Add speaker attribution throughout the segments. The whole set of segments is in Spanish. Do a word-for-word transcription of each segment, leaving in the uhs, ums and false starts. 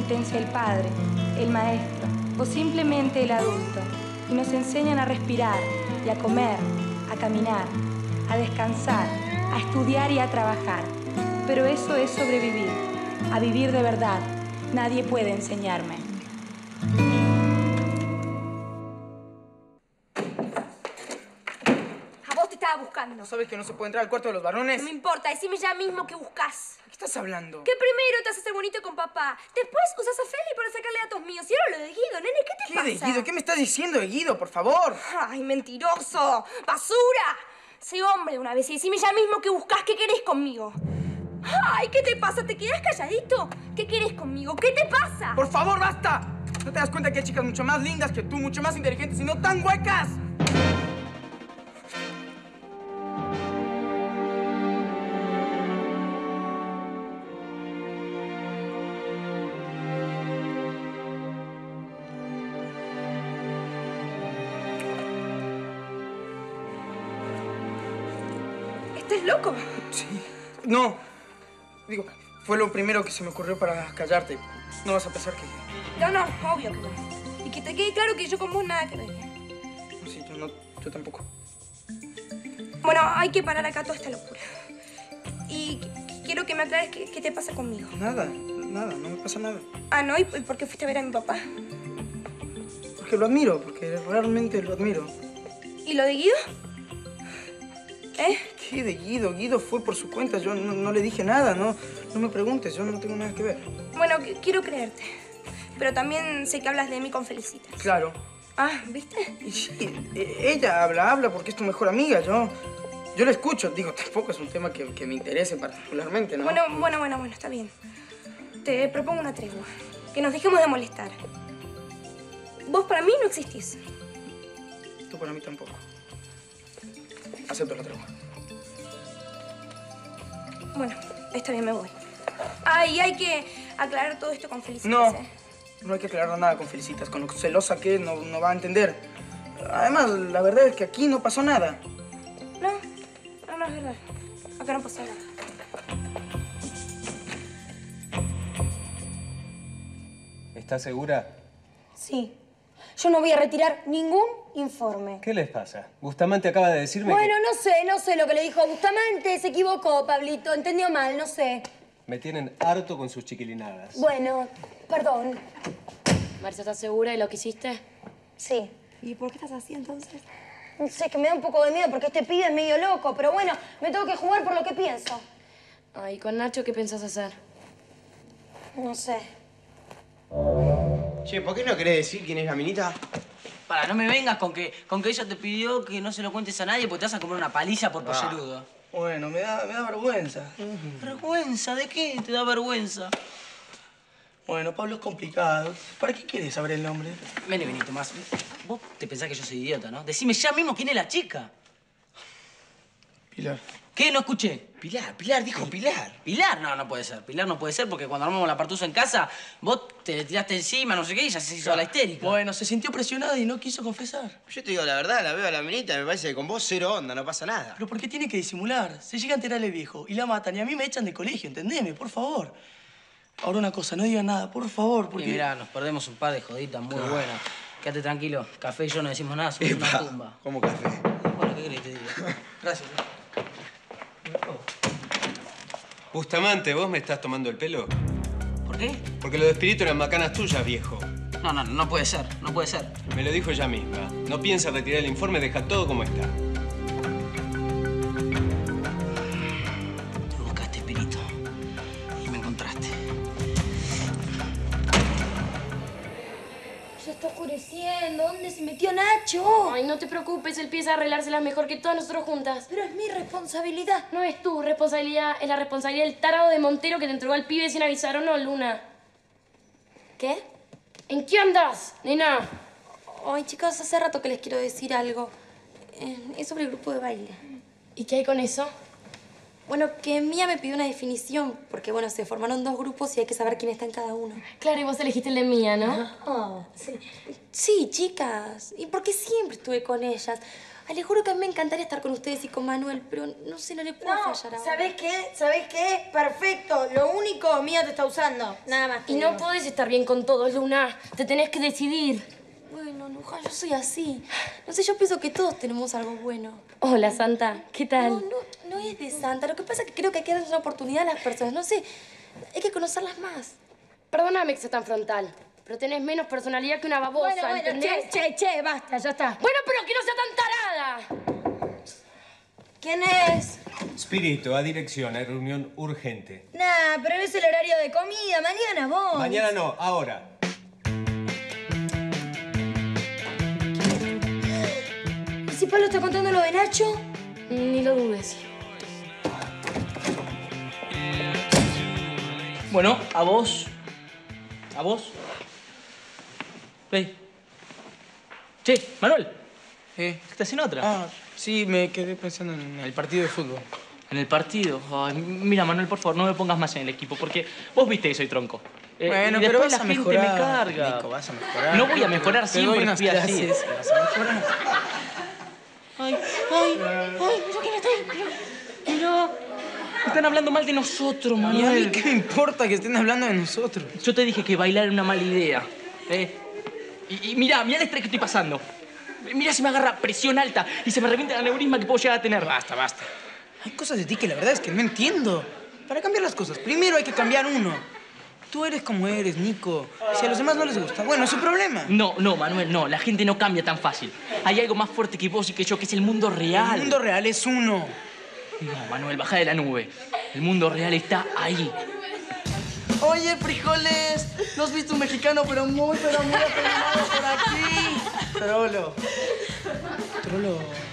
Speaker 1: potencia el padre, el maestro o simplemente el adulto y nos enseñan a respirar y a comer, a caminar, a descansar, a estudiar y a trabajar. Pero eso es sobrevivir, a vivir de verdad. Nadie puede enseñarme.
Speaker 2: A vos te estaba buscando.
Speaker 3: ¿No sabes que no se puede entrar al cuarto de los varones?
Speaker 2: No me importa, decime ya mismo qué buscas.
Speaker 3: ¿Qué estás hablando?
Speaker 2: Que primero te haces el bonito con papá, después usas a Feli para sacarle datos míos y ahora lo de Guido, nene, ¿qué te
Speaker 3: ¿Qué
Speaker 2: pasa?
Speaker 3: de Guido? ¿Qué me estás diciendo de Guido, por favor?
Speaker 2: ¡Ay, mentiroso! ¡Basura! Sé hombre una vez y decime ya mismo qué buscas, qué querés conmigo. ¡Ay, qué te pasa! ¿Te quedás calladito? ¿Qué querés conmigo? ¿Qué te pasa?
Speaker 3: ¡Por favor, basta! ¿No te das cuenta que hay chicas mucho más lindas que tú, mucho más inteligentes y no tan huecas?
Speaker 2: ¿Estás loco?
Speaker 3: Sí. No. Digo, fue lo primero que se me ocurrió para callarte. No vas a pensar que...
Speaker 2: No, no, obvio que no. Y que te quede claro que yo con vos nada que ver.
Speaker 3: Sí, yo no... Yo tampoco.
Speaker 2: Bueno, hay que parar acá toda esta locura. Y quiero que me aclares qué, qué te pasa conmigo.
Speaker 3: Nada, nada, no me pasa nada.
Speaker 2: Ah, ¿no? ¿Y por qué fuiste a ver a mi papá?
Speaker 3: Porque lo admiro, porque realmente lo admiro.
Speaker 2: ¿Y lo de Guido? ¿Eh?
Speaker 3: ¿Qué de Guido? Guido fue por su cuenta. Yo no, no le dije nada, no, no me preguntes. Yo no tengo nada que ver.
Speaker 2: Bueno, quiero creerte. Pero también sé que hablas de mí con Felicita.
Speaker 3: Claro.
Speaker 2: Ah, ¿viste?
Speaker 3: Y sí, ella habla, habla porque es tu mejor amiga. Yo, yo la escucho. Digo, tampoco es un tema que, que me interese particularmente, ¿no?
Speaker 2: Bueno, bueno, bueno, bueno, está bien. Te propongo una tregua. Que nos dejemos de molestar. Vos para mí no existís.
Speaker 3: Tú para mí tampoco. Acepto la tregua.
Speaker 2: Bueno, está bien, me voy. Ah, y hay que aclarar todo esto con Felicitas,
Speaker 3: No,
Speaker 2: ¿eh?
Speaker 3: no hay que aclarar nada con Felicitas. Con lo celosa que es, no, no va a entender. Además, la verdad es que aquí no pasó nada.
Speaker 2: No, no, no es verdad. Acá no pasó nada.
Speaker 4: ¿Estás segura?
Speaker 5: Sí. Yo no voy a retirar ningún informe.
Speaker 4: ¿Qué les pasa? Bustamante acaba de decirme
Speaker 5: Bueno,
Speaker 4: que...
Speaker 5: no sé, no sé lo que le dijo Bustamante. Se equivocó, Pablito. Entendió mal, no sé.
Speaker 4: Me tienen harto con sus chiquilinadas.
Speaker 5: Bueno, perdón.
Speaker 6: Marcia, ¿estás segura de lo que hiciste?
Speaker 5: Sí.
Speaker 2: ¿Y por qué estás así, entonces?
Speaker 5: No sé, que me da un poco de miedo porque este pibe es medio loco. Pero bueno, me tengo que jugar por lo que pienso.
Speaker 6: Ay, ¿con Nacho qué pensás hacer?
Speaker 5: No sé.
Speaker 7: Che, ¿por qué no querés decir quién es la minita?
Speaker 8: Para, no me vengas con que, con que ella te pidió que no se lo cuentes a nadie porque te vas a comer una paliza por pollerudo.
Speaker 3: Bueno, me da, me da vergüenza.
Speaker 8: ¿Vergüenza? ¿De qué te da vergüenza?
Speaker 3: Bueno, Pablo es complicado. ¿Para qué quieres saber el nombre?
Speaker 8: Vení, vení, Tomás. Vos te pensás que yo soy idiota, ¿no? Decime ya mismo quién es la chica.
Speaker 3: Pilar.
Speaker 8: ¿Qué? No escuché.
Speaker 7: Pilar, Pilar, dijo Pilar.
Speaker 8: ¿Pilar? No, no puede ser. Pilar no puede ser porque cuando armamos la partusa en casa, vos te le tiraste encima, no sé qué, y ella se hizo a la histérica.
Speaker 3: Bueno, se sintió presionada y no quiso confesar.
Speaker 7: Yo te digo la verdad, la veo a la minita y me parece que con vos cero onda, no pasa nada.
Speaker 3: ¿Pero por qué tiene que disimular? Se llega a enterar el viejo y la matan y a mí me echan de colegio, ¿entendeme? Por favor. Ahora una cosa, no digan nada, por favor, porque...
Speaker 8: Y mirá, nos perdemos un par de joditas muy buenas. Quédate tranquilo. Café y yo no decimos nada, somos una tumba.
Speaker 7: ¿Cómo café?
Speaker 8: Bueno, ¿qué querés que te diga?
Speaker 3: Gracias.
Speaker 4: Bustamante, ¿vos me estás tomando el pelo?
Speaker 8: ¿Por qué?
Speaker 4: Porque lo de espíritu eran macanas tuyas, viejo.
Speaker 8: No, no, no puede ser, no puede ser.
Speaker 4: Me lo dijo ella misma. No piensa retirar el informe, deja todo como está.
Speaker 8: Te buscaste, Espíritu. Y me encontraste.
Speaker 5: Ya está oscureciendo. ¿Dónde se metió Nacho?
Speaker 6: Ay, no te preocupes, él piensa arreglárselas mejor que todas nosotros juntas.
Speaker 5: Pero es mi responsabilidad.
Speaker 6: No es tu responsabilidad, es la responsabilidad del tarado de Montero que te entregó al pibe sin avisar, ¿o no, Luna?
Speaker 5: ¿Qué?
Speaker 6: ¿En qué andas, nena?
Speaker 5: Ay, chicas, hace rato que les quiero decir algo. Eh, es sobre el grupo de baile.
Speaker 6: ¿Y qué hay con eso?
Speaker 5: Bueno, que Mía me pidió una definición, porque, bueno, se formaron dos grupos y hay que saber quién está en cada uno.
Speaker 6: Claro, y vos elegiste el de Mía, ¿no?
Speaker 5: Ah, sí. Sí, chicas. Y porque siempre estuve con ellas. Ay, les juro que a mí me encantaría estar con ustedes y con Manuel, pero no sé, no le puedo
Speaker 9: No,
Speaker 5: fallar ahora.
Speaker 9: ¿sabés qué? ¿Sabés qué? Perfecto. Lo único, Mía te está usando. Nada más.
Speaker 6: Y no podés estar bien con todos, Luna. Te tenés que decidir.
Speaker 5: Bueno, Luján, yo soy así. No sé, yo pienso que todos tenemos algo bueno.
Speaker 6: Hola, Santa. ¿Qué tal?
Speaker 5: No, no, no es de santa. Lo que pasa es que creo que hay que darles una oportunidad a las personas. No sé, hay que conocerlas más.
Speaker 6: Perdóname que sea tan frontal, pero tenés menos personalidad que una babosa,
Speaker 9: Bueno, bueno,
Speaker 6: ¿entendés?
Speaker 9: che, che, che, basta, ya está.
Speaker 6: Bueno, pero que no sea tan tarada.
Speaker 9: ¿Quién es?
Speaker 10: Spirito, a dirección, hay reunión urgente.
Speaker 9: Nah, pero es el horario de comida. Mañana vos.
Speaker 10: Mañana no, ahora.
Speaker 9: ¿Y si Pablo está contando lo de Nacho?
Speaker 6: Ni lo dudes.
Speaker 8: Bueno, a vos. ¿A vos? Ve. Che, Manuel.
Speaker 11: ¿Eh?
Speaker 8: ¿Estás en otra?
Speaker 11: Ah, sí, me quedé pensando en el partido de fútbol.
Speaker 8: ¿En el partido? Ay, mira, Manuel, por favor, no me pongas más en el equipo, porque vos viste que soy tronco. Eh,
Speaker 11: Bueno,
Speaker 8: y
Speaker 11: pero
Speaker 8: después
Speaker 11: vas
Speaker 8: la
Speaker 11: a
Speaker 8: gente
Speaker 11: mejorar,
Speaker 8: me carga.
Speaker 11: Nico, vas a mejorar.
Speaker 8: No voy a mejorar,
Speaker 11: Te doy
Speaker 8: siempre
Speaker 11: unas
Speaker 8: fui así.
Speaker 11: clases, vas a mejorar.
Speaker 8: Ay, ay, ay, ¿yo quién estoy? Mira, están hablando mal de nosotros,
Speaker 11: ¿Y a mí
Speaker 8: Manuel.
Speaker 11: qué me importa que estén hablando de nosotros?
Speaker 8: Yo te dije que bailar era una mala idea. ¿Eh? Y, y mirá, mirá el estrés que estoy pasando. Mirá si me agarra presión alta y se me revienta el aneurisma que puedo llegar a tener.
Speaker 11: Basta, basta. Hay cosas de ti que la verdad es que no entiendo. Para cambiar las cosas, primero hay que cambiar uno. Tú eres como eres, Nico. Si a los demás no les gusta, bueno, es su problema.
Speaker 8: No, no, Manuel, no. La gente no cambia tan fácil. Hay algo más fuerte que vos y que yo, que es el mundo real.
Speaker 11: El mundo real es uno.
Speaker 8: No, Manuel, baja de la nube. El mundo real está ahí.
Speaker 3: Oye, frijoles, ¿no has visto un mexicano pero muy, pero muy afeminado por aquí?
Speaker 11: Trolo. Trolo.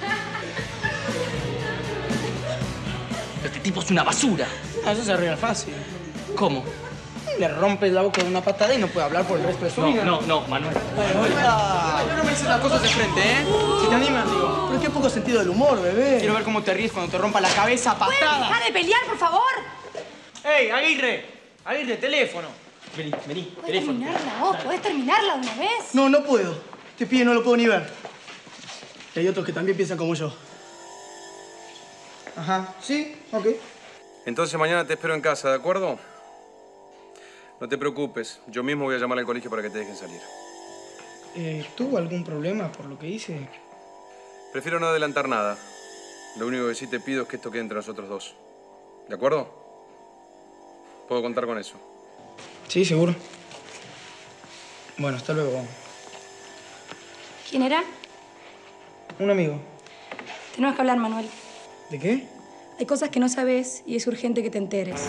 Speaker 8: Este tipo es una basura.
Speaker 11: Ah, eso se arregla fácil.
Speaker 8: ¿Cómo?
Speaker 11: Le rompes la boca de una patada y no puede hablar por el resto de su
Speaker 8: No,
Speaker 11: vida.
Speaker 8: no, no, Manuel.
Speaker 11: Pero no me dices las cosas de frente, ¿eh? Si te animas, digo.
Speaker 3: Pero qué poco sentido del humor, bebé.
Speaker 11: Quiero ver cómo te ríes cuando te rompa la cabeza a
Speaker 9: ¿Pueden
Speaker 11: patadas.
Speaker 9: dejar de pelear, por favor?
Speaker 11: ¡Ey, Aguirre! Aguirre, teléfono.
Speaker 8: Vení, vení,
Speaker 9: ¿Podés
Speaker 8: teléfono.
Speaker 9: terminarla vos? ¿Podés terminarla de una vez?
Speaker 3: No, no puedo. Este pibe no lo puedo ni ver. Y hay otros que también piensan como yo.
Speaker 11: Ajá, sí, ok.
Speaker 12: Entonces mañana te espero en casa, ¿de acuerdo? No te preocupes, yo mismo voy a llamar al colegio para que te dejen salir.
Speaker 11: Eh, ¿Tuvo algún problema por lo que hice?
Speaker 12: Prefiero no adelantar nada. Lo único que sí te pido es que esto quede entre nosotros dos. ¿De acuerdo? Puedo contar con eso.
Speaker 11: Sí, seguro. Bueno, hasta luego.
Speaker 1: ¿Quién era?
Speaker 11: Un amigo.
Speaker 1: Tenemos que hablar, Manuel.
Speaker 11: ¿De qué?
Speaker 1: Hay cosas que no sabes y es urgente que te enteres.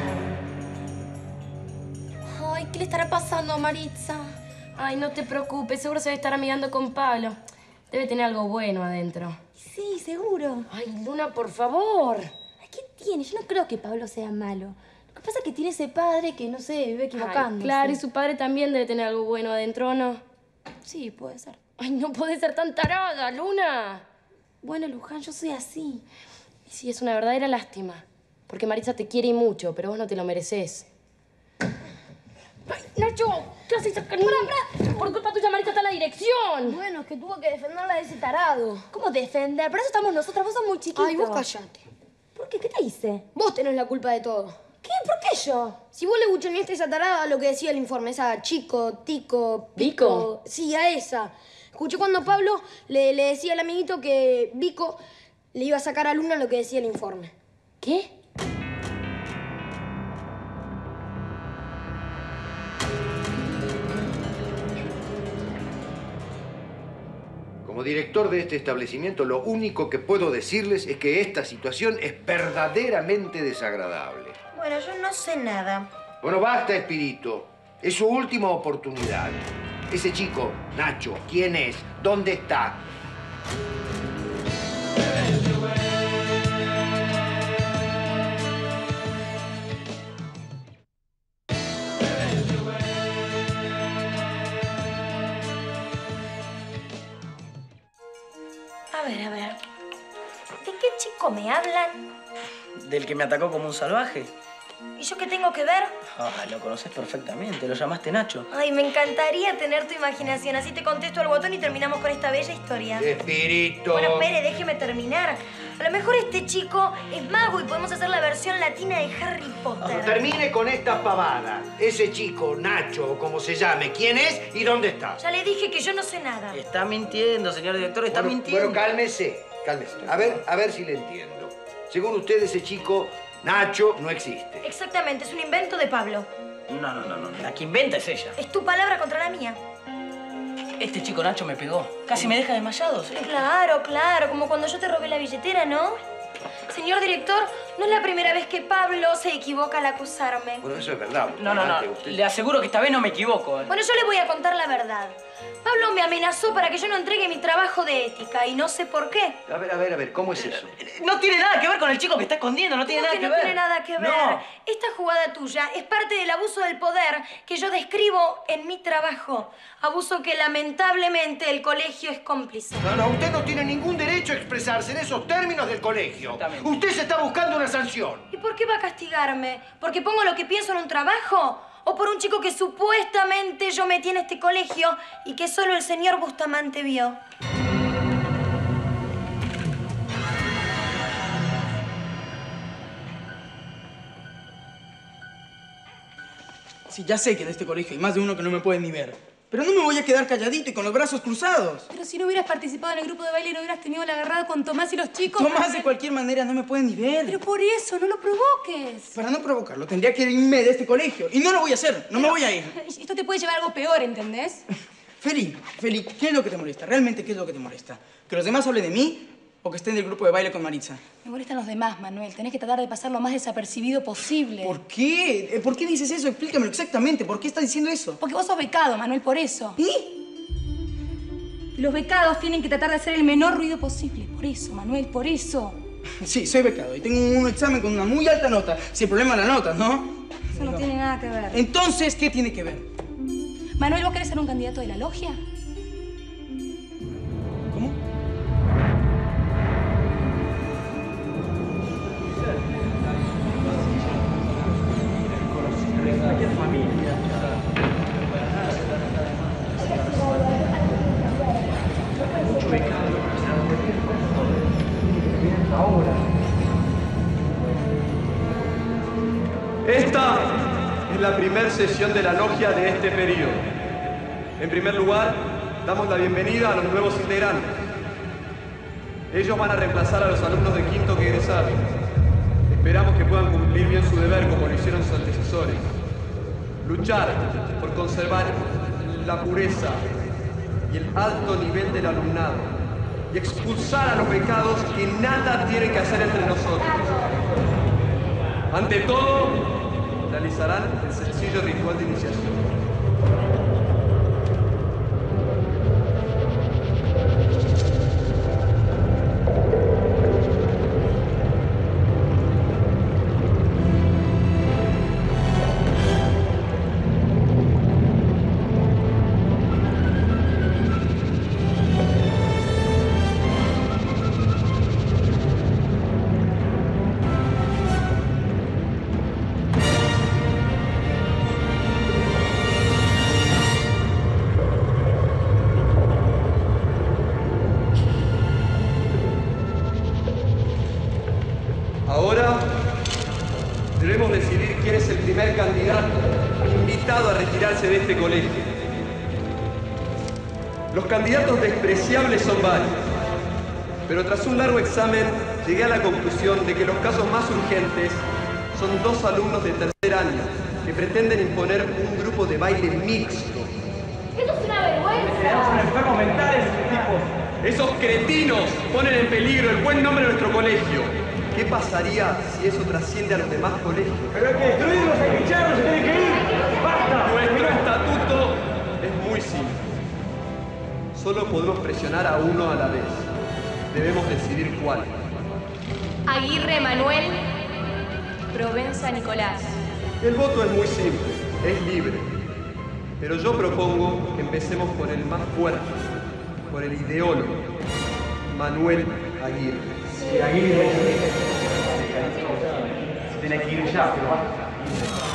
Speaker 5: Ay, ¿qué le estará pasando a Maritza?
Speaker 6: Ay, no te preocupes. Seguro se debe estar amigando con Pablo. Debe tener algo bueno adentro.
Speaker 5: Sí, seguro.
Speaker 6: Ay, Luna, por favor.
Speaker 5: Ay, ¿qué tiene? Yo no creo que Pablo sea malo. Lo que pasa es que tiene ese padre que, no sé, vive equivocándose.
Speaker 6: Ay, claro, y su padre también debe tener algo bueno adentro, ¿o no?
Speaker 5: Sí, puede ser.
Speaker 6: Ay, no podés ser tan tarada, Luna.
Speaker 5: Bueno, Luján, yo soy así.
Speaker 6: Y sí, es una verdadera lástima. Porque Maritza te quiere y mucho, pero vos no te lo mereces. ¡Ay, Nacho! ¿Qué haces acá? ¡Para, para! Por culpa tuya, Maritza está en la dirección.
Speaker 9: Bueno, es que tuvo que defenderla de ese tarado.
Speaker 5: ¿Cómo defender? Para eso estamos nosotras. Vos sos muy chiquito.
Speaker 9: Ay, vos callate.
Speaker 5: ¿Por qué? ¿Qué te hice?
Speaker 9: Vos tenés la culpa de todo.
Speaker 5: ¿Qué? ¿Por qué yo?
Speaker 9: Si vos le buchoneaste a esa tarada lo que decía el informe, esa chico, tico,
Speaker 6: ¿Vico?
Speaker 9: Sí, a esa. Escuché cuando Pablo le, le decía al amiguito que Vico le iba a sacar a Luna lo que decía el informe.
Speaker 6: ¿Qué?
Speaker 13: Como director de este establecimiento, lo único que puedo decirles es que esta situación es verdaderamente desagradable.
Speaker 9: Bueno, yo no sé nada.
Speaker 13: Bueno, basta, Espirito. Es su última oportunidad. Ese chico, Nacho, ¿quién es? ¿Dónde está?
Speaker 9: A ver, a ver. ¿De qué chico me hablan?
Speaker 8: ¿Del que me atacó como un salvaje?
Speaker 2: ¿Y yo qué tengo que ver?
Speaker 3: Ah, lo conoces perfectamente, lo llamaste Nacho.
Speaker 2: Ay, me encantaría tener tu imaginación. Así te contesto al botón y terminamos con esta bella historia.
Speaker 13: Espíritu.
Speaker 2: Bueno, espere, déjeme terminar. A lo mejor este chico es mago y podemos hacer la versión latina de Harry Potter.
Speaker 13: Termine con esta pavada. Ese chico, Nacho, o como se llame, ¿quién es y dónde está?
Speaker 2: Ya le dije que yo no sé nada.
Speaker 3: Está mintiendo, señor director, está
Speaker 13: bueno,
Speaker 3: mintiendo.
Speaker 13: Bueno, cálmese, cálmese. A ver, a ver si le entiendo. Según usted, ese chico, Nacho, no existe.
Speaker 2: Exactamente, es un invento de Pablo.
Speaker 3: No, no, no, no. La que inventa es ella.
Speaker 2: Es tu palabra contra la mía.
Speaker 3: Este chico Nacho me pegó. Casi me deja desmayado, ¿sí?
Speaker 2: Claro, claro, como cuando yo te robé la billetera, ¿no? Señor director, no es la primera vez que Pablo se equivoca al acusarme.
Speaker 13: Bueno, eso es verdad.
Speaker 3: No, no, no.
Speaker 13: Usted...
Speaker 3: Le aseguro que esta vez no me equivoco. ¿eh?
Speaker 2: Bueno, yo le voy a contar la verdad. Pablo me amenazó para que yo no entregue mi trabajo de ética y no sé por qué.
Speaker 13: A ver, a ver, a ver, ¿cómo es eso?
Speaker 3: No tiene nada que ver con el chico que está escondiendo, no tiene nada
Speaker 2: que,
Speaker 3: que
Speaker 2: no
Speaker 3: ver.
Speaker 2: No tiene nada que ver.
Speaker 3: No.
Speaker 2: Esta jugada tuya es parte del abuso del poder que yo describo en mi trabajo. Abuso que lamentablemente el colegio es cómplice.
Speaker 13: No, no, usted no tiene ningún derecho a expresarse en esos términos del colegio. Usted se está buscando una sanción.
Speaker 2: ¿Y por qué va a castigarme? ¿Porque pongo lo que pienso en un trabajo? ¿O por un chico que supuestamente yo metí en este colegio y que solo el señor Bustamante vio?
Speaker 11: Sí, ya sé que en este colegio hay más de uno que no me pueden ni ver. Pero no me voy a quedar calladito y con los brazos cruzados.
Speaker 1: Pero si no hubieras participado en el grupo de baile, no hubieras tenido la agarrada con Tomás y los chicos.
Speaker 11: Tomás de cualquier manera no me puede ni ver.
Speaker 1: Pero por eso, no lo provoques.
Speaker 11: Para no provocarlo, tendría que irme de este colegio. Y no lo voy a hacer, no me voy a ir.
Speaker 1: Esto te puede llevar a algo peor, ¿entendés?
Speaker 11: Feli, Feli, ¿qué es lo que te molesta? ¿Realmente qué es lo que te molesta? ¿Que los demás hablen de mí o que esté en el grupo de baile con Maritza?
Speaker 1: Me molestan los demás, Manuel. Tenés que tratar de pasar lo más desapercibido posible.
Speaker 11: ¿Por qué? ¿Por qué dices eso? Explícamelo exactamente. ¿Por qué estás diciendo eso?
Speaker 1: Porque vos sos becado, Manuel, por eso.
Speaker 11: ¿Y?
Speaker 1: Y los becados tienen que tratar de hacer el menor ruido posible. Por eso, Manuel, por eso.
Speaker 11: Sí, soy becado y tengo un examen con una muy alta nota. Si el problema es la nota, ¿no?
Speaker 1: Eso no, no tiene nada que ver.
Speaker 11: Entonces, ¿qué tiene que ver?
Speaker 1: Manuel, ¿vos querés ser un candidato de la logia?
Speaker 11: ¿Cómo?
Speaker 14: Esta es la primera sesión de la logia de este periodo. En primer lugar, damos la bienvenida a los nuevos integrantes. Ellos van a reemplazar a los alumnos de quinto que egresaron. Esperamos que puedan cumplir bien su deber como lo hicieron sus antecesores. Luchar por conservar la pureza y el alto nivel del alumnado y expulsar a los becados que nada tienen que hacer entre nosotros. Ante todo, realizarán el sencillo ritual de iniciación. Ahora debemos decidir quién es el primer candidato invitado a retirarse de este colegio. Los candidatos despreciables son varios, pero tras un largo examen llegué a la conclusión de que los casos más urgentes son dos alumnos de tercer año que pretenden imponer un grupo de baile mixto.
Speaker 2: ¡Esto es una vergüenza!
Speaker 14: Son enfermos mentales, tipos. Esos cretinos ponen en peligro el buen nombre de nuestro colegio. ¿Qué pasaría si eso trasciende a los demás colegios?
Speaker 15: Pero hay que destruirlos, hay que echarlos, se tienen que ir. ¡Basta!
Speaker 14: Nuestro estatuto es muy simple. Solo podemos presionar a uno a la vez. Debemos decidir cuál.
Speaker 2: Aguirre Manuel, Provenza Nicolás.
Speaker 14: El voto es muy simple, es libre. Pero yo propongo que empecemos por el más fuerte, por el ideólogo, Manuel Aguirre.
Speaker 15: Sí, Aguirre. Se tiene que ir ya, pero basta.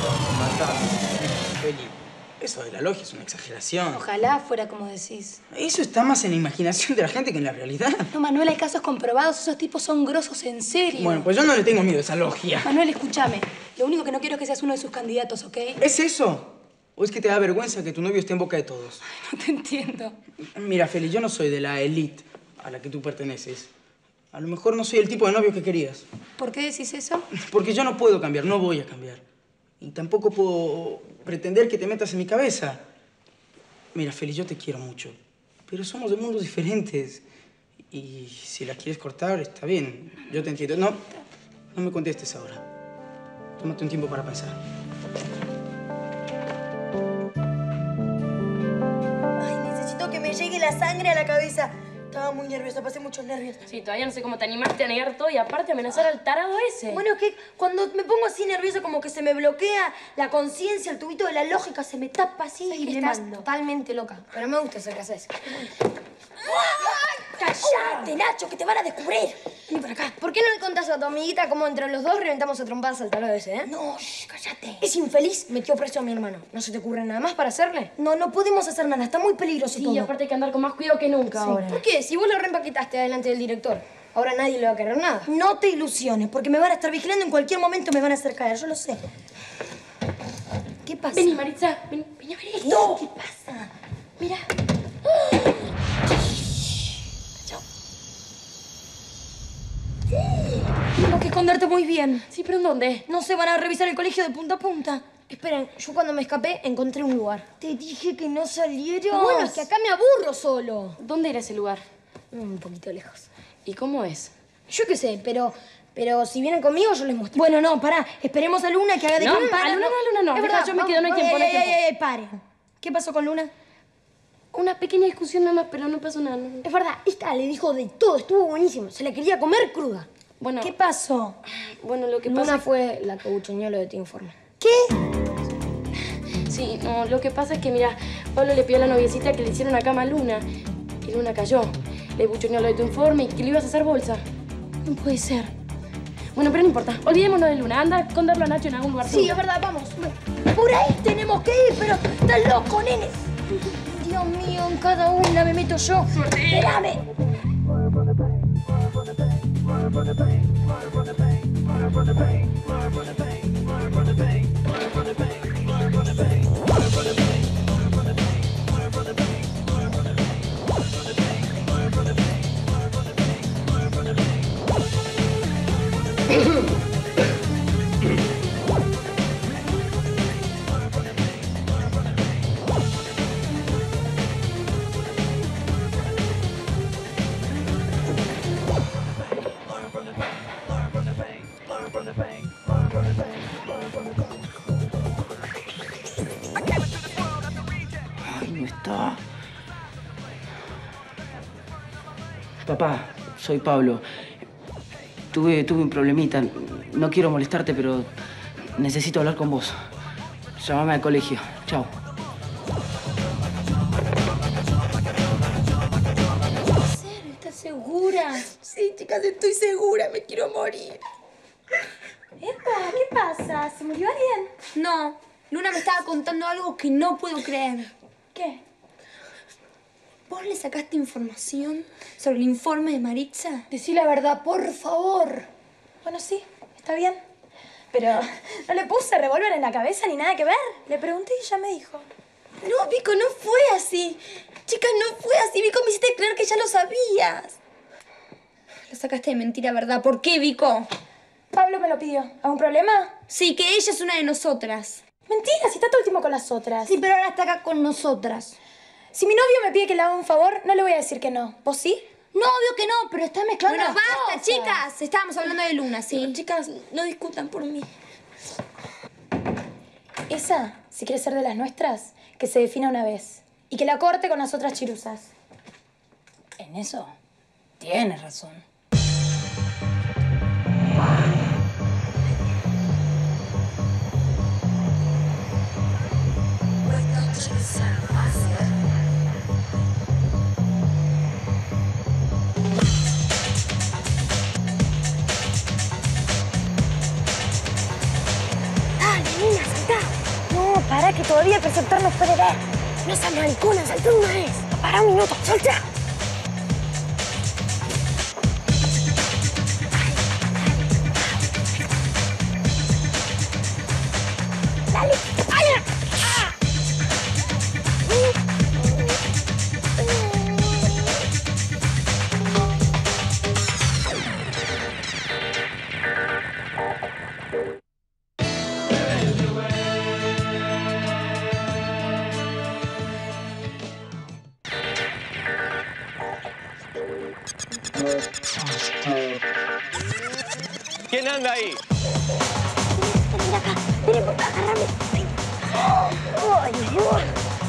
Speaker 11: Matame. Feli, eso de la logia es una exageración.
Speaker 1: Ojalá fuera como decís.
Speaker 11: Eso está más en la imaginación de la gente que en la realidad.
Speaker 1: No, Manuel, hay casos comprobados. Esos tipos son grosos en serio.
Speaker 11: Bueno, pues yo no le tengo miedo a esa logia.
Speaker 1: Manuel, escúchame. Lo único que no quiero es que seas uno de sus candidatos, ¿ok?
Speaker 11: ¿Es eso? ¿O es que te da vergüenza que tu novio esté en boca de todos?
Speaker 1: Ay, no te entiendo.
Speaker 11: Mira, Feli, yo no soy de la élite a la que tú perteneces. A lo mejor no soy el tipo de novio que querías.
Speaker 1: ¿Por qué decís eso?
Speaker 11: Porque yo no puedo cambiar, no voy a cambiar. Y tampoco puedo pretender que te metas en mi cabeza. Mira, Feli, yo te quiero mucho. Pero somos de mundos diferentes. Y si la quieres cortar, está bien. Yo te entiendo. No, no me contestes ahora. Tómate un tiempo para pensar.
Speaker 9: Ay, necesito que me llegue la sangre a la cabeza. Estaba muy nerviosa, pasé muchos nervios.
Speaker 6: Sí, todavía no sé cómo te animaste a negar todo y aparte amenazar al tarado ese.
Speaker 9: Bueno, que cuando me pongo así nerviosa, como que se me bloquea la conciencia, el tubito de la lógica se me tapa así y le
Speaker 5: Estás
Speaker 9: mando.
Speaker 5: totalmente loca, pero me gusta eso que haces.
Speaker 9: ¡Cállate, Nacho, que te van a descubrir! Vení para acá.
Speaker 5: ¿Por qué no le contás a tu amiguita cómo entre los dos reventamos a trompadas al tarado ese, eh?
Speaker 9: No, shh, cállate.
Speaker 5: Es infeliz, metió preso a mi hermano. ¿No se te ocurre nada más para hacerle?
Speaker 9: No, no podemos hacer nada, está muy peligroso
Speaker 6: Sí,
Speaker 9: todo.
Speaker 6: y aparte hay que andar con más cuidado que nunca ahora.
Speaker 5: ¿Por qué? Si vos lo reempaquetaste adelante del director, ahora nadie le va a querer nada.
Speaker 9: No te ilusiones, porque me van a estar vigilando, en cualquier momento me van a hacer caer, yo lo sé. ¿Qué pasa?
Speaker 6: Vení, Maritza, vení, vení a ver
Speaker 9: ¿Qué?
Speaker 6: esto.
Speaker 9: ¿Qué pasa?
Speaker 6: Mira.
Speaker 9: Tengo que esconderte muy bien.
Speaker 6: Sí, pero ¿en dónde?
Speaker 9: No se van a revisar el colegio de punta a punta.
Speaker 5: Esperen, yo cuando me escapé encontré un lugar.
Speaker 9: Te dije que no salieras.
Speaker 5: Bueno, es que acá me aburro solo.
Speaker 6: ¿Dónde era ese lugar?
Speaker 5: Un poquito lejos.
Speaker 6: ¿Y cómo es?
Speaker 5: Yo qué sé, pero... Pero si vienen conmigo, yo les muestro.
Speaker 9: Bueno, no, pará. Esperemos a Luna que haga de
Speaker 6: No,
Speaker 9: campana.
Speaker 6: a Luna no, a Luna no.
Speaker 9: Es
Speaker 6: Deja,
Speaker 9: verdad,
Speaker 6: yo me
Speaker 9: vamos.
Speaker 6: quedo, no hay tiempo,
Speaker 9: Ay,
Speaker 6: no hay
Speaker 9: ay,
Speaker 6: tiempo.
Speaker 9: ay, ay, paren. ¿Qué pasó con Luna?
Speaker 6: Una pequeña discusión nada más, pero no pasó nada. no.
Speaker 5: Es verdad, esta le dijo de todo, estuvo buenísimo. Se la quería comer cruda.
Speaker 6: Bueno,
Speaker 9: ¿Qué pasó?
Speaker 6: bueno, lo que
Speaker 5: Luna
Speaker 6: pasa...
Speaker 5: fue la que buchoneó lo de tu informe.
Speaker 9: ¿Qué?
Speaker 6: Sí, no, lo que pasa es que, mira, Pablo le pidió a la noviecita que le hiciera una cama a Luna. Y Luna cayó. Le buchoneó lo de tu informe y que le ibas a hacer bolsa.
Speaker 9: No puede ser.
Speaker 6: Bueno, pero no importa. Olvidémonos de Luna. Anda a esconderlo a Nacho en algún lugar.
Speaker 9: Sí,
Speaker 6: seguro.
Speaker 9: es verdad, vamos. Por ahí tenemos que ir, pero estás loco, nene. Dios mío, en cada una me meto yo. Espérame.
Speaker 11: Ay, no está. Papá, soy Pablo. Tuve, tuve un problemita. No quiero molestarte, pero necesito hablar con vos. Llámame al colegio. Chao.
Speaker 9: ¿Estás segura? Sí, chicas, estoy segura. Me quiero morir. Epa, ¿qué pasa? ¿Se murió alguien?
Speaker 2: No, Luna me estaba contando algo que no puedo creer.
Speaker 9: ¿Qué?
Speaker 2: ¿Vos le sacaste información sobre el informe de Maritza?
Speaker 9: Decí la verdad, por favor. Bueno, sí, está bien. Pero no le puse revólver en la cabeza ni nada que ver. Le pregunté y ella me dijo.
Speaker 2: No, Vico, no fue así. Chicas, no fue así. Vico, me hiciste creer que ya lo sabías. Lo sacaste de mentira, ¿verdad? ¿Por qué, Vico?
Speaker 9: Pablo me lo pidió. ¿Algún problema?
Speaker 2: Sí, que ella es una de nosotras.
Speaker 9: Mentira, si está todo el tiempo con las otras.
Speaker 5: Sí, pero ahora está acá con nosotras.
Speaker 9: Si mi novio me pide que le haga un favor, no le voy a decir que no. ¿Vos sí?
Speaker 2: No, obvio que no, pero está mezclando
Speaker 9: Bueno,
Speaker 2: las basta,
Speaker 9: cosas.
Speaker 2: chicas. Estábamos hablando de Luna, ¿sí? Chicas, no discutan por mí.
Speaker 9: Esa, si quiere ser de las nuestras, que se defina una vez. Y que la corte con las otras chiruzas. En eso, tienes razón.
Speaker 2: Dale, nena, saltá.
Speaker 16: No seas maricona, saltó una vez. Para un minuto, salta. Dale. ¡Ay! ¡Ah!
Speaker 4: ¿Quién anda ahí?
Speaker 16: Ven acá, ven por acá, agárrame. Ay, Dios.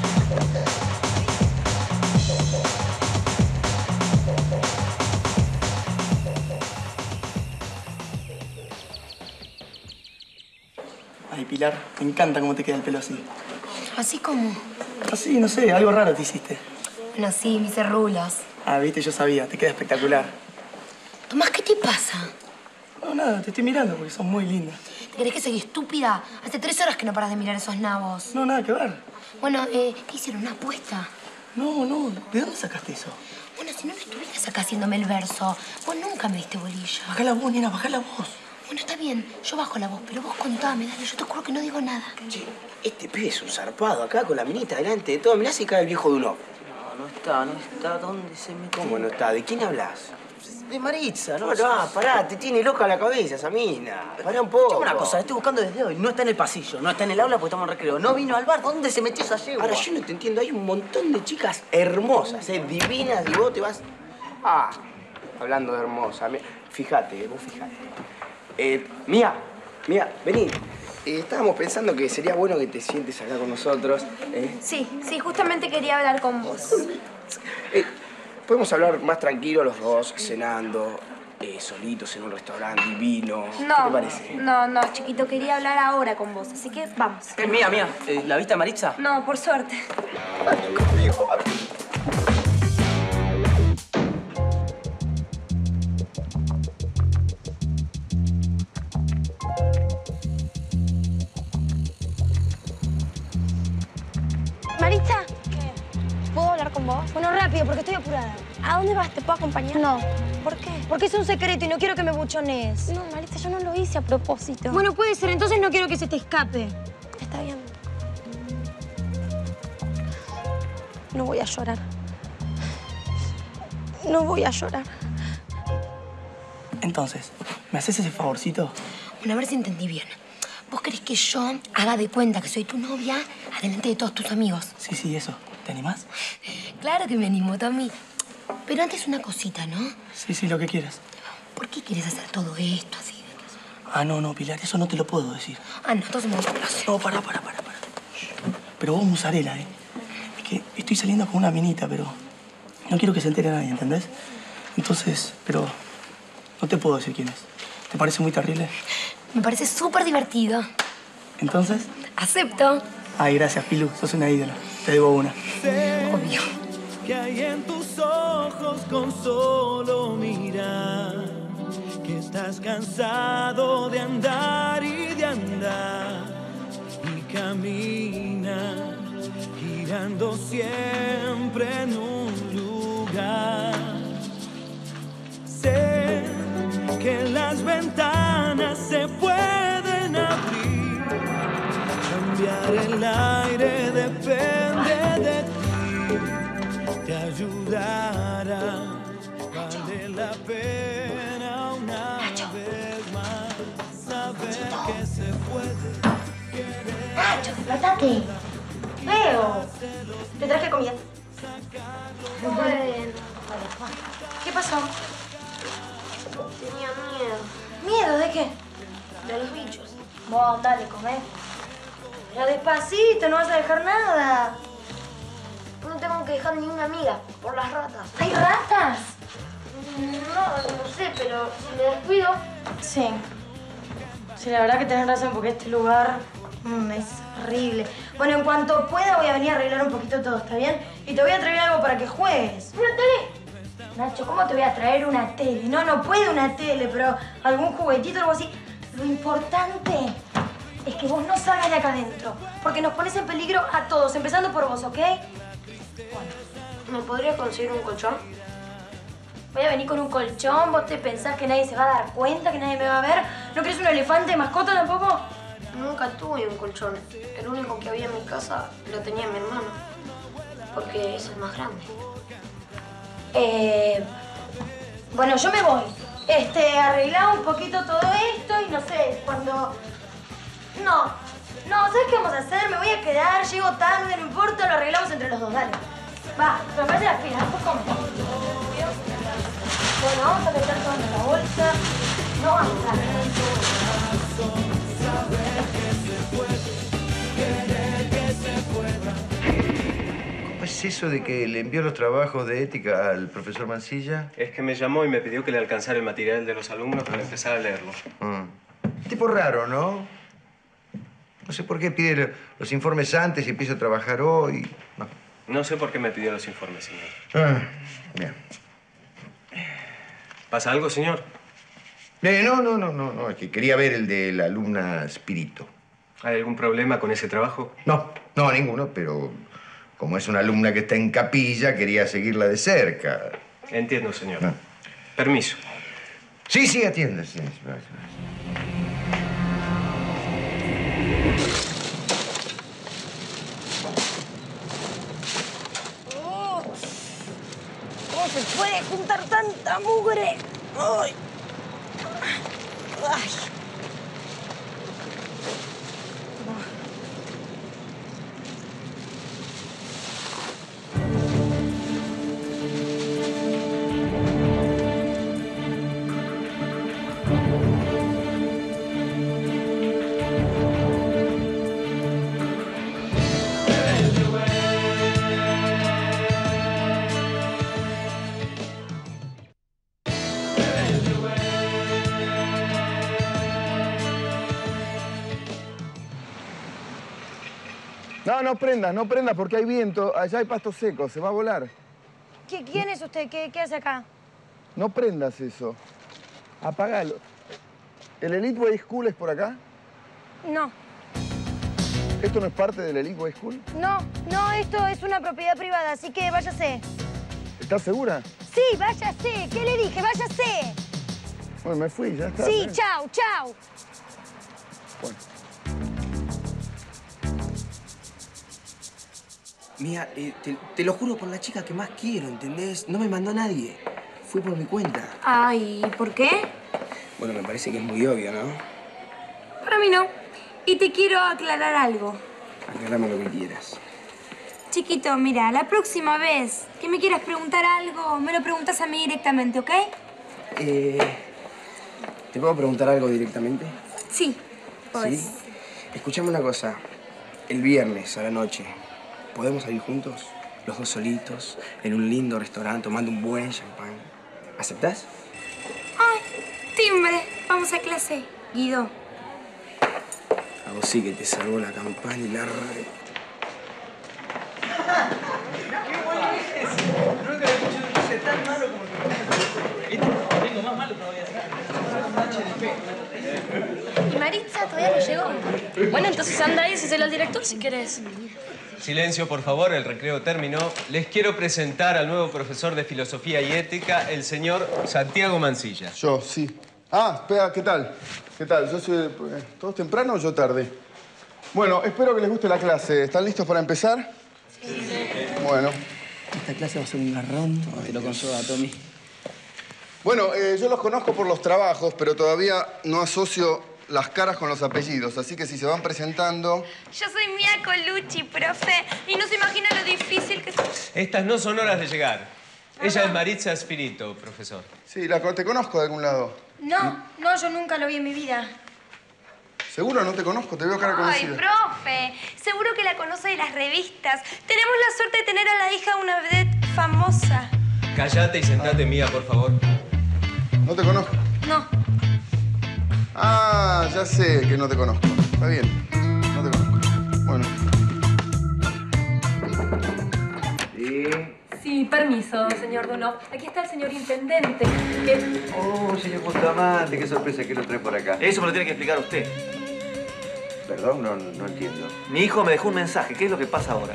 Speaker 3: Ay, Pilar, me encanta cómo te queda el pelo así.
Speaker 5: ¿Así como?
Speaker 3: Así, no sé, algo raro te hiciste.
Speaker 5: Bueno, sí, me hice rulas.
Speaker 3: Ah, viste, yo sabía, te queda espectacular.
Speaker 5: Tomás, ¿qué te pasa?
Speaker 3: No, nada, te estoy mirando porque sos muy linda.
Speaker 5: ¿Te crees que soy estúpida? Hace tres horas que no paras de mirar esos nabos.
Speaker 3: No, nada que ver.
Speaker 5: Bueno, eh, ¿qué hicieron? ¿Una apuesta?
Speaker 3: No, no, ¿de dónde sacaste eso?
Speaker 5: Bueno, si no me estuvieras acá haciéndome el verso, vos nunca me diste bolilla.
Speaker 3: Bajá la voz, nena, bajá la voz.
Speaker 5: Bueno, está bien, yo bajo la voz, pero vos contame, dale, yo te juro que no digo nada.
Speaker 7: Che, este pibe es un zarpado acá con la minita delante de todo. Mirá si cae el viejo de un ojo.
Speaker 11: No, no está, no está. ¿Dónde se metió?
Speaker 7: ¿Cómo no está? ¿De quién hablas?
Speaker 11: De Maritza, ¿no?
Speaker 7: No, no, pará, te tiene loca la cabeza esa mina. Pará un poco.
Speaker 11: Escuchame una cosa, la estoy buscando desde hoy. No está en el pasillo, no está en el aula porque estamos en recreo. No vino al bar. ¿Dónde se metió esa yegua?
Speaker 7: Ahora, yo no te entiendo. Hay un montón de chicas hermosas, eh, divinas, y vos te vas... Ah, hablando de hermosa. mi- Fíjate, vos fíjate. Eh, Mía, Mía, vení. Eh, estábamos pensando que sería bueno que te sientes acá con nosotros. ¿eh?
Speaker 2: Sí, sí, justamente quería hablar con vos.
Speaker 7: Eh, podemos hablar más tranquilos los dos, cenando, eh, solitos en un restaurante divino. ¿Qué te
Speaker 2: No,
Speaker 7: parece?
Speaker 2: no, no, chiquito, quería hablar ahora con vos, así que vamos.
Speaker 11: Eh, mía, mía, eh, ¿la viste a Maritza?
Speaker 2: No, por suerte.
Speaker 16: Maritza. ¿Qué? ¿Puedo hablar con vos? Bueno, rápido, porque estoy apurada. ¿A dónde vas? ¿Te puedo acompañar? No. ¿Por qué? Porque es un secreto y no quiero que me buchones. No, Maritza, yo no lo hice a propósito. Bueno, puede ser. Entonces no quiero que se te escape. Está bien. No voy a llorar. No voy a llorar.
Speaker 3: Entonces, ¿me haces ese favorcito?
Speaker 5: Bueno, a ver si entendí bien. ¿Vos querés que yo haga de cuenta que soy tu novia adelante de todos tus amigos?
Speaker 3: Sí, sí, eso. ¿Te animás?
Speaker 5: Claro que me animo, Tommy. Pero antes una cosita, ¿no?
Speaker 3: Sí, sí, lo que quieras.
Speaker 5: ¿Por qué quieres hacer todo esto así?
Speaker 3: Ah, no, no, Pilar, eso no te lo puedo decir.
Speaker 5: Ah, no, entonces me voy a placer.
Speaker 3: No, pará, pará, pará, pará. Pero vos, musarela, ¿eh? Es que estoy saliendo con una minita, pero no quiero que se entere nadie, ¿entendés? Entonces, pero no te puedo decir quién es. ¿Te parece muy terrible?
Speaker 5: Me parece súper divertido.
Speaker 3: Entonces...
Speaker 5: Acepto.
Speaker 3: Ay, gracias, Pilu. Sos una ídola. Te debo una.
Speaker 5: Obvio.
Speaker 17: Que hay en tus ojos con solo mirar, que estás cansado de andar y de andar y camina girando siempre en un lugar. Sé que las ventanas se pueden abrir, cambiar el aire depende de ti. Te ayudará, vale la pena una vez más saber que se puede querer.
Speaker 16: Nacho, despertate. Veo. Te traje comida. Bueno. ¿Qué pasó? Tenía miedo. ¿Miedo de qué? De los bichos. Vos, dale, comé. Pero despacito, no vas a dejar nada. No tengo que dejar ni una amiga por las ratas. ¿Hay ratas? No, no sé, pero si me descuido... Sí. Sí, la verdad que tenés razón, porque este lugar mm, es horrible. Bueno, en cuanto pueda voy a venir a arreglar un poquito todo, ¿está bien? Y te voy a traer algo para que juegues. ¿Una tele? Nacho, ¿cómo te voy a traer una tele? No, no puede una tele, pero algún juguetito o algo así. Lo importante es que vos no salgas de acá adentro, porque nos pones en peligro a todos, empezando por vos, ¿ok? Bueno, ¿me podrías conseguir un colchón? Voy a venir con un colchón, ¿vos te pensás que nadie se va a dar cuenta, que nadie me va a ver? ¿No querés un elefante de mascota tampoco? Nunca tuve un colchón. El único que había en mi casa lo tenía mi hermano, porque es el más grande. Eh... Bueno, yo me voy. Este, arreglá un poquito todo esto y no sé, cuando... No, no, ¿sabes qué vamos a hacer? Me voy a quedar, llego tarde, no importa, lo arreglamos entre los dos, dale. Va, pero me parece las pilas, después come. Bueno, vamos a meter todo en la bolsa. No vamos a
Speaker 13: ¿Cómo es eso de que le envió los trabajos de ética al profesor Mansilla?
Speaker 4: Es que me llamó y me pidió que le alcanzara el material de los alumnos para empezar a leerlo.
Speaker 13: Ah. Tipo raro, ¿no? No sé por qué pide los informes antes y empieza a trabajar hoy. No.
Speaker 4: No sé por qué me pidió los informes, señor.
Speaker 13: Ah, bien.
Speaker 4: ¿Pasa algo, señor?
Speaker 13: Eh, no, no, no, no, no. Es que quería ver el de la alumna Spirito.
Speaker 4: ¿Hay algún problema con ese trabajo?
Speaker 13: No, no, ninguno, pero como es una alumna que está en capilla, quería seguirla de cerca.
Speaker 4: Entiendo, señor.
Speaker 13: Ah.
Speaker 4: Permiso.
Speaker 13: Sí, sí, atiende, sí. Gracias.
Speaker 16: Oh, ¿cómo se puede juntar tanta mugre? Ay. Ay.
Speaker 18: No, no prendas, no prendas porque hay viento. Allá hay pasto seco, se va a volar.
Speaker 16: ¿Qué, ¿Quién es usted? ¿Qué, ¿Qué hace acá?
Speaker 18: No prendas eso. Apagalo. ¿El Elite Way School es por acá?
Speaker 16: No,
Speaker 18: ¿Esto no es parte del Elite Way School?
Speaker 16: no, no, esto es una propiedad privada, así que váyase.
Speaker 18: ¿Estás segura?
Speaker 16: Sí, váyase. ¿Qué le dije? Váyase.
Speaker 18: Bueno, me fui, ya está.
Speaker 16: Sí,
Speaker 18: ¿eh?
Speaker 16: chao, chao.
Speaker 18: Bueno.
Speaker 7: Mira, eh, te, te lo juro por la chica que más quiero, ¿entendés? No me mandó nadie. Fue por mi cuenta.
Speaker 2: Ay, ¿por qué?
Speaker 7: Bueno, me parece que es muy obvio, ¿no?
Speaker 2: Para mí no. Y te quiero aclarar algo.
Speaker 7: Aclarame lo que quieras.
Speaker 2: Chiquito, mira, la próxima vez que me quieras preguntar algo, me lo preguntas a mí directamente, ¿ok?
Speaker 7: Eh, ¿Te puedo preguntar algo directamente?
Speaker 2: Sí, pues.
Speaker 7: ¿Sí? Escuchame una cosa. El viernes a la noche, ¿podemos salir juntos? Los dos solitos, en un lindo restaurante, tomando un buen champán. ¿Aceptás?
Speaker 2: Ay, timbre. Vamos a clase. Guido.
Speaker 7: A vos sí que te salvó la campana y la radio.
Speaker 8: ¡Qué bueno es! Nunca he escuchado un chiste tan malo como el que tengo más malo todavía.
Speaker 6: ¿Y Maritza todavía no llegó? Bueno, entonces anda y díselo al director si querés.
Speaker 4: Silencio, por favor, el recreo terminó. Les quiero presentar al nuevo profesor de Filosofía y Ética, el señor Santiago Mansilla.
Speaker 18: Yo, sí. Ah, espera, ¿qué tal? ¿Qué tal? Yo soy... ¿Todos temprano o yo tarde? Bueno, espero que les guste la clase. ¿Están listos para empezar? Sí. Bueno.
Speaker 3: Esta clase va a ser un garrón.
Speaker 11: No, te lo consola, Tommy.
Speaker 18: Bueno, eh, yo los conozco por los trabajos, pero todavía no asocio las caras con los apellidos. Así que si se van presentando...
Speaker 2: Yo soy Mía Colucci, profe, y no se imagina lo difícil que es.
Speaker 4: Estas no son horas de llegar. Ella es Maritza Spirito, profesor.
Speaker 18: Sí, la, te conozco de algún lado.
Speaker 16: No, no, yo nunca lo vi en mi vida.
Speaker 18: ¿Seguro? No te conozco, te veo cara
Speaker 2: Ay,
Speaker 18: conocida.
Speaker 2: profe, seguro que la conoce de las revistas. Tenemos la suerte de tener a la hija de una vedette famosa.
Speaker 4: Cállate y sentate, Mía, por favor.
Speaker 18: ¿No te conozco?
Speaker 2: No.
Speaker 18: Ah, ya sé que no te conozco. Está bien, no te conozco. Bueno.
Speaker 13: Sí.
Speaker 19: Sí, permiso, señor Dunov. Aquí está el señor intendente. Que...
Speaker 13: Oh, señor Bustamante, qué sorpresa que lo trae por acá.
Speaker 20: Eso me lo tiene que explicar usted.
Speaker 13: Perdón, no, no entiendo.
Speaker 20: Mi hijo me dejó un mensaje. ¿Qué es lo que pasa ahora?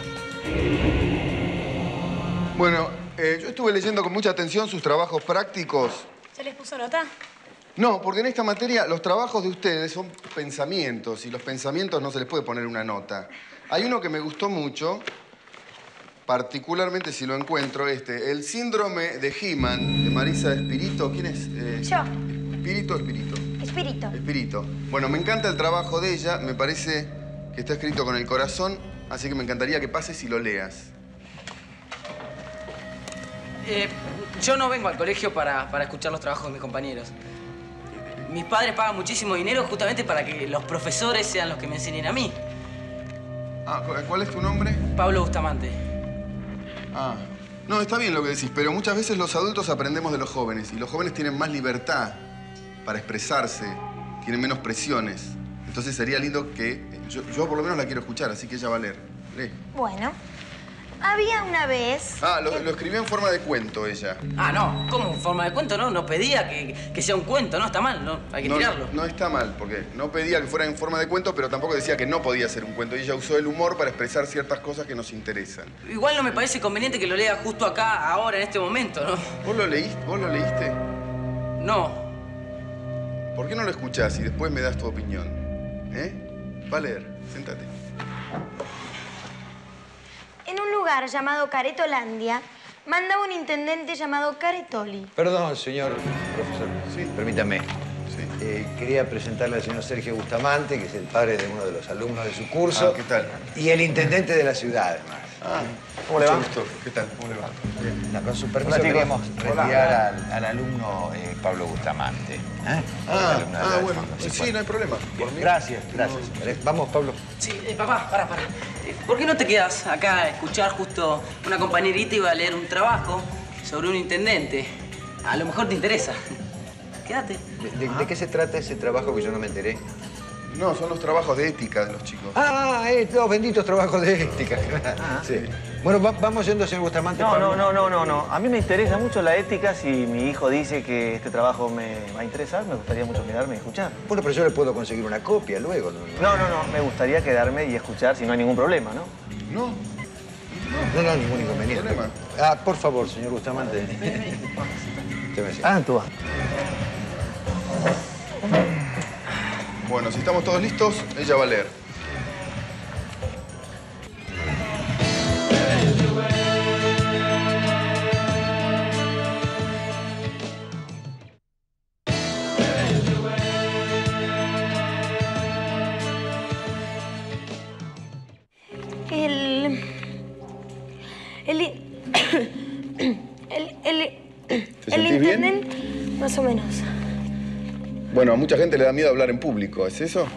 Speaker 18: Bueno, eh, yo estuve leyendo con mucha atención sus trabajos prácticos.
Speaker 9: ¿Ya les puso nota?
Speaker 18: No, porque en esta materia los trabajos de ustedes son pensamientos y los pensamientos no se les puede poner una nota. Hay uno que me gustó mucho, particularmente si lo encuentro, este, el síndrome de He-Man, de Marisa Espirito. ¿Quién es? Eh,
Speaker 16: Yo.
Speaker 18: Espirito o Espirito.
Speaker 16: Espíritu.
Speaker 18: Espirito. Bueno, me encanta el trabajo de ella, me parece que está escrito con el corazón, así que me encantaría que pases y lo leas.
Speaker 11: Eh, yo no vengo al colegio para, para escuchar los trabajos de mis compañeros. Mis padres pagan muchísimo dinero justamente para que los profesores sean los que me enseñen a mí.
Speaker 18: Ah, ¿cuál es tu nombre?
Speaker 11: Pablo Bustamante.
Speaker 18: Ah, no, está bien lo que decís, pero muchas veces los adultos aprendemos de los jóvenes y los jóvenes tienen más libertad para expresarse, tienen menos presiones. Entonces sería lindo que... Yo, yo por lo menos la quiero escuchar, así que ella va a leer. Lee.
Speaker 16: Bueno, había una vez...
Speaker 18: Ah, lo, lo escribió en forma de cuento ella.
Speaker 11: Ah, no. ¿Cómo? ¿En forma de cuento? No, no pedía que, que sea un cuento. No, está mal. No, hay que
Speaker 18: no,
Speaker 11: tirarlo.
Speaker 18: No, no está mal, porque no pedía que fuera en forma de cuento, pero tampoco decía que no podía ser un cuento. Y ella usó el humor para expresar ciertas cosas que nos interesan.
Speaker 11: Igual no me parece conveniente que lo lea justo acá, ahora, en este momento, ¿no?
Speaker 18: ¿Vos lo leíste? ¿Vos lo leíste?
Speaker 11: No.
Speaker 18: ¿Por qué no lo escuchás y después me das tu opinión? ¿Eh? Va a leer. Séntate.
Speaker 16: En un lugar llamado Caretolandia, mandaba un intendente llamado Caretoli.
Speaker 13: Perdón, señor profesor. Sí. Permítame. Sí. Eh, quería presentarle al señor Sergio Bustamante, que es el padre de uno de los alumnos de su curso.
Speaker 18: Ah, ¿qué tal?
Speaker 13: Y el intendente de la ciudad, además.
Speaker 18: Ah,
Speaker 13: ¿cómo le va?
Speaker 18: mucho gusto. ¿Qué tal? ¿Cómo le va?
Speaker 13: Bien. Con su permiso,
Speaker 21: Hola,
Speaker 13: queríamos
Speaker 21: Hola.
Speaker 13: retirar al, al alumno eh, Pablo Bustamante. ¿Eh?
Speaker 18: Ah,
Speaker 13: Alumno de
Speaker 18: ah
Speaker 13: la-
Speaker 18: bueno.
Speaker 13: Sí,
Speaker 18: Sí, no hay problema. Por mí.
Speaker 13: Gracias, gracias. Eh, Vamos, Pablo.
Speaker 11: Sí, eh, papá, para, para. Eh, ¿Por qué no te quedas acá a escuchar justo una compañerita iba a leer un trabajo sobre un intendente? A lo mejor te interesa. Quédate.
Speaker 13: ¿De, de- de qué se trata ese trabajo que yo no me enteré?
Speaker 18: No, son los trabajos de ética de los chicos.
Speaker 13: Ah, eh, los benditos trabajos de ética. Sí. Bueno, va- vamos yendo, señor Bustamante.
Speaker 20: No,
Speaker 13: Pablo.
Speaker 20: no, no, no, no. A mí me interesa mucho la ética. Si mi hijo dice que este trabajo me va a interesar, me gustaría mucho quedarme y escuchar.
Speaker 13: Bueno, pero yo le puedo conseguir una copia luego. ¿no?
Speaker 20: No, no, no. Me gustaría quedarme y escuchar si no hay ningún problema, ¿no?
Speaker 18: No.
Speaker 13: No, no, ningún inconveniente.
Speaker 18: Problema.
Speaker 13: Ah, por favor, señor Bustamante. Usted me sigue.
Speaker 20: Ah, tú vas.
Speaker 18: Bueno, si estamos todos listos, ella va a leer.
Speaker 16: El... El... El... El... El,
Speaker 18: ¿Te
Speaker 16: el
Speaker 18: sentís bien?
Speaker 16: intendente... Más o menos.
Speaker 18: Bueno, a mucha gente le da miedo hablar en público, ¿es eso?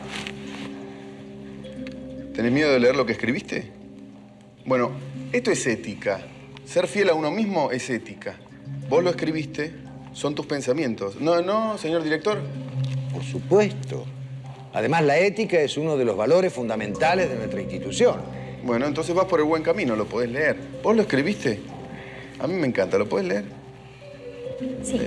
Speaker 18: ¿Tenés miedo de leer lo que escribiste? Bueno, esto es ética. Ser fiel a uno mismo es ética. Vos lo escribiste, son tus pensamientos. No, no, señor director.
Speaker 13: Por supuesto. Además, la ética es uno de los valores fundamentales de nuestra institución.
Speaker 18: Bueno, entonces vas por el buen camino, lo podés leer. ¿Vos lo escribiste? A mí me encanta, ¿lo podés leer?
Speaker 16: Sí.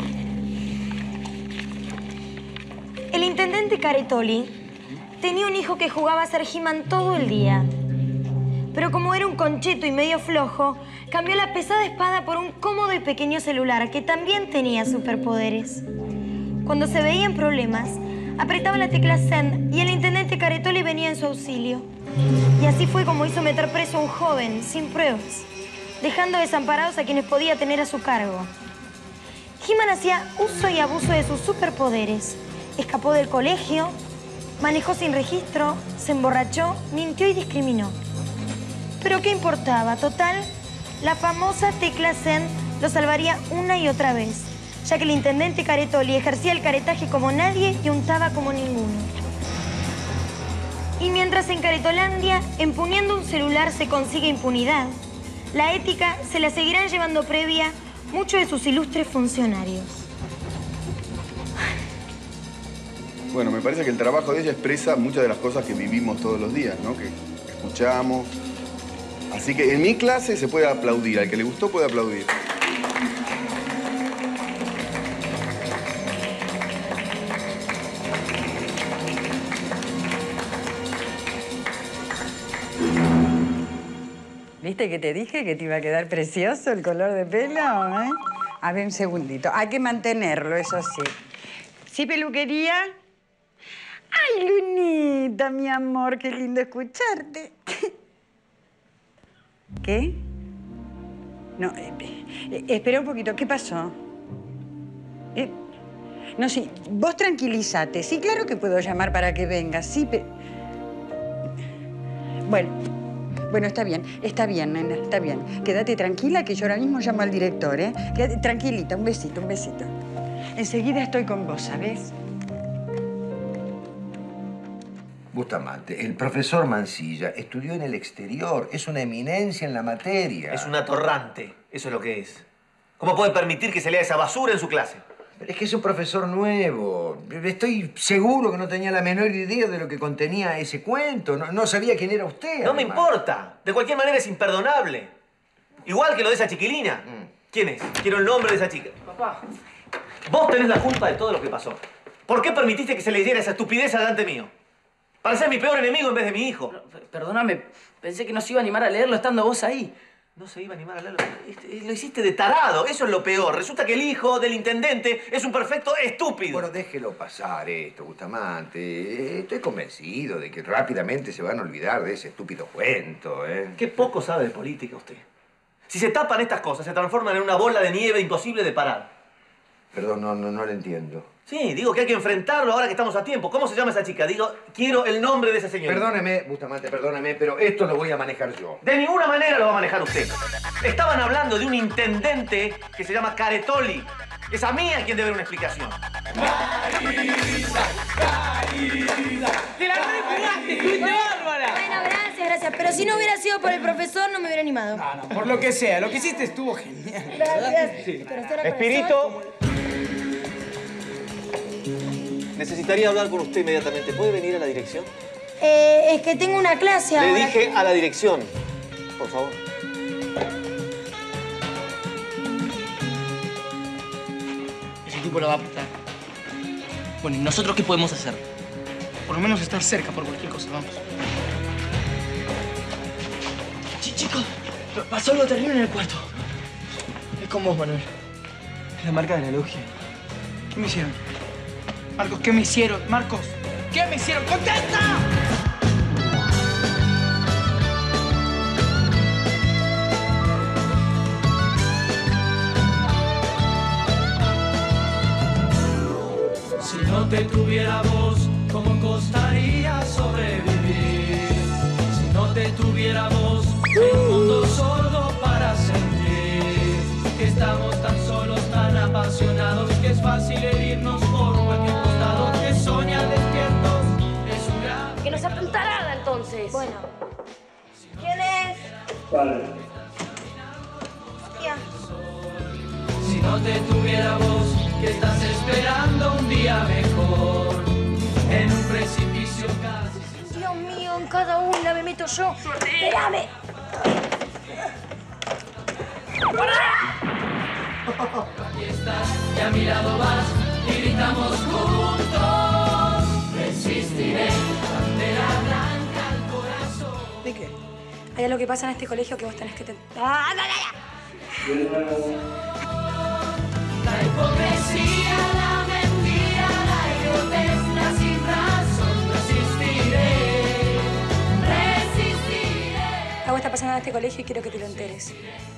Speaker 16: El intendente Caretoli tenía un hijo que jugaba a ser He-Man todo el día. Pero como era un concheto y medio flojo, cambió la pesada espada por un cómodo y pequeño celular que también tenía superpoderes. Cuando se veía en problemas, apretaba la tecla Send y el intendente Caretoli venía en su auxilio. Y así fue como hizo meter preso a un joven, sin pruebas, dejando desamparados a quienes podía tener a su cargo. He-Man hacía uso y abuso de sus superpoderes. Escapó del colegio, manejó sin registro, se emborrachó, mintió y discriminó. Pero ¿qué importaba? Total, la famosa tecla Send lo salvaría una y otra vez, ya que el intendente Caretoli ejercía el caretaje como nadie y untaba como ninguno. Y mientras en Caretolandia, empuñando un celular se consigue impunidad, la ética se la seguirán llevando previa muchos de sus ilustres funcionarios.
Speaker 18: Bueno, me parece que el trabajo de ella expresa muchas de las cosas que vivimos todos los días, ¿no? Que escuchamos. Así que en mi clase se puede aplaudir. Al que le gustó puede aplaudir.
Speaker 21: ¿Viste que te dije que te iba a quedar precioso el color de pelo? ¿Eh? A ver, un segundito. Hay que mantenerlo, eso sí. ¿Sí, peluquería? ¡Ay, Lunita, mi amor! ¡Qué lindo escucharte! ¿Qué? No, eh, eh, espera un poquito. ¿Qué pasó? Eh, no, sí. Vos tranquilízate. Sí, claro que puedo llamar para que vengas. Sí, pero... Bueno, bueno, está bien. Está bien, nena. Está bien. Quédate tranquila que yo ahora mismo llamo al director, ¿eh? Quédate tranquilita. Un besito, un besito. Enseguida estoy con vos, ¿sabés?
Speaker 13: Bustamante, el profesor Mansilla estudió en el exterior. Es una eminencia en la materia.
Speaker 20: Es un atorrante. Eso es lo que es. ¿Cómo puede permitir que se lea esa basura en su clase?
Speaker 13: Pero es que es un profesor nuevo. Estoy seguro que no tenía la menor idea de lo que contenía ese cuento. No, no sabía quién era usted.
Speaker 20: No me
Speaker 13: además.
Speaker 20: importa. De cualquier manera es imperdonable. Igual que lo de esa chiquilina.
Speaker 13: Mm.
Speaker 20: ¿Quién es? Quiero el nombre de esa chica.
Speaker 8: Papá.
Speaker 20: Vos tenés la culpa de todo lo que pasó. ¿Por qué permitiste que se leyera esa estupidez delante mío? Para ser mi peor enemigo en vez de mi hijo.
Speaker 8: Pero, perdóname, pensé que no se iba a animar a leerlo estando vos ahí.
Speaker 20: No se iba a animar a leerlo. Lo hiciste de tarado. Eso es lo peor. Resulta que el hijo del intendente es un perfecto estúpido.
Speaker 13: Bueno, déjelo pasar esto, Bustamante. Estoy convencido de que rápidamente se van a olvidar de ese estúpido cuento, ¿eh?
Speaker 20: Qué poco sabe de política usted. Si se tapan estas cosas, se transforman en una bola de nieve imposible de parar.
Speaker 13: Perdón, no, no, no lo entiendo.
Speaker 20: Sí, digo que hay que enfrentarlo ahora que estamos a tiempo. ¿Cómo se llama esa chica? Digo, quiero el nombre de esa señora.
Speaker 13: Perdóneme, Bustamante, perdóname, pero esto lo voy a manejar yo.
Speaker 20: De ninguna manera lo va a manejar usted. Estaban hablando de un intendente que se llama Caretoli. Es a mí a quien debe una explicación.
Speaker 17: Marisa, Marisa.
Speaker 8: ¡Te la rejugaste! ¡Estuviste bárbara!
Speaker 16: Bueno, gracias, gracias. Pero si no hubiera sido por el profesor, no me hubiera animado.
Speaker 11: No, no, por lo que sea. Lo que hiciste estuvo genial.
Speaker 16: Gracias.
Speaker 11: Sí.
Speaker 16: Pero esto era
Speaker 20: Espíritu. Necesitaría hablar con usted inmediatamente. ¿Puede venir a la dirección?
Speaker 16: Eh, es que tengo una clase ahora.
Speaker 20: Le dije a la dirección. Por favor.
Speaker 8: Ese tipo lo va a apretar. Bueno, ¿y nosotros qué podemos hacer?
Speaker 11: Por lo menos estar cerca por cualquier cosa, vamos.
Speaker 8: Ch chicos, pasó algo terrible en el cuarto.
Speaker 11: Es con vos, Manuel. Es la marca de la logia. ¿Qué me hicieron? Marcos, ¿qué me hicieron? Marcos, ¿qué me hicieron? ¡Contesta!
Speaker 17: Si no te tuviera vos, ¿cómo costaría sobrevivir? Si no te tuviera vos, el mundo sordo para sentir que estamos tan solos, tan apasionados, que es fácil herirnos por cualquier costado, que soñar despiertos es un gran...
Speaker 6: Que nos apuntarada entonces.
Speaker 16: Bueno. ¿Quién es?
Speaker 15: Vale.
Speaker 16: Ya.
Speaker 17: Si no te tuviera vos, que estás esperando un día mejor, en un precipicio casi...
Speaker 16: Dios mío, en cada una me meto yo. ¡Espérame!
Speaker 17: Aquí estás, y a mi lado vas, y gritamos juntos. Resistiré, bandera blanca al corazón.
Speaker 1: ¿De qué? Hay algo que pasa en este colegio que vos tenés que... Ten... ¡Ah, no, no, no!
Speaker 17: La hipocresía, la mentira, la idiotez, la sin razón. Resistiré, resistiré.
Speaker 1: Algo está pasando en este colegio y quiero que te lo enteres.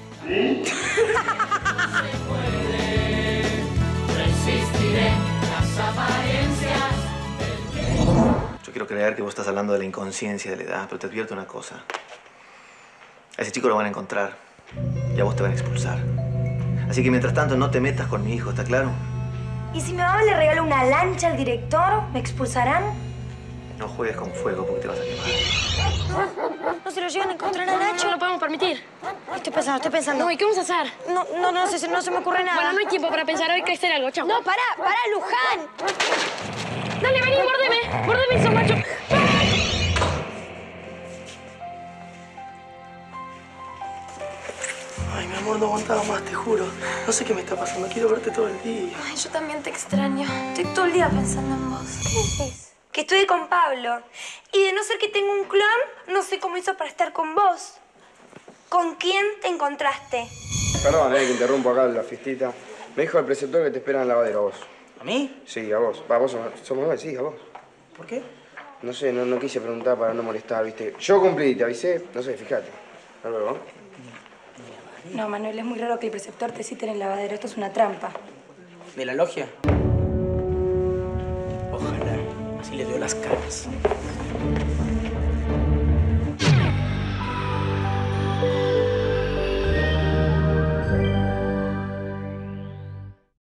Speaker 17: Resistiré las apariencias.
Speaker 20: Yo quiero creer que vos estás hablando de la inconsciencia de la edad, pero te advierto una cosa. A ese chico lo van a encontrar y a vos te van a expulsar. Así que mientras tanto no te metas con mi hijo, ¿está claro?
Speaker 16: ¿Y si mi mamá le regala una lancha al director, me expulsarán?
Speaker 20: No juegues con fuego porque te vas a quemar.
Speaker 16: ¿No se lo llevan a encontrar a Nacho?
Speaker 6: No lo podemos permitir.
Speaker 16: Estoy pensando, estoy pensando.
Speaker 6: No, ¿y qué vamos a hacer?
Speaker 16: No, no, no, sé, no se me ocurre nada.
Speaker 6: Bueno, no hay tiempo para pensar, hay que hacer algo. Chao.
Speaker 16: No, pará, pará, Luján.
Speaker 6: Dale, vení, mordeme. Mordeme eso, macho.
Speaker 3: Ay, mi amor, no aguantaba más, te juro. No sé qué me está pasando, quiero verte todo el día.
Speaker 16: Ay, yo también te extraño. Estoy todo el día pensando en vos. ¿Qué es? Que estuve con Pablo. Y de no ser que tengo un clon, no sé cómo hizo para estar con vos.
Speaker 2: ¿Con quién te encontraste?
Speaker 7: Perdón, eh, que interrumpo acá la fiestita. Me dijo el preceptor que te espera en el lavadero, a vos.
Speaker 11: ¿A mí?
Speaker 7: Sí, a vos. Va, vos somos, somos nueve, sí, a vos.
Speaker 11: ¿Por qué?
Speaker 7: No sé, no, no quise preguntar para no molestar, ¿viste? Yo cumplí, te avisé. No sé, fíjate. Hasta luego.
Speaker 1: No, Manuel, es muy raro que el preceptor te cite en el lavadero. Esto es una trampa.
Speaker 11: ¿De la logia? Ojalá. Así le doy las caras.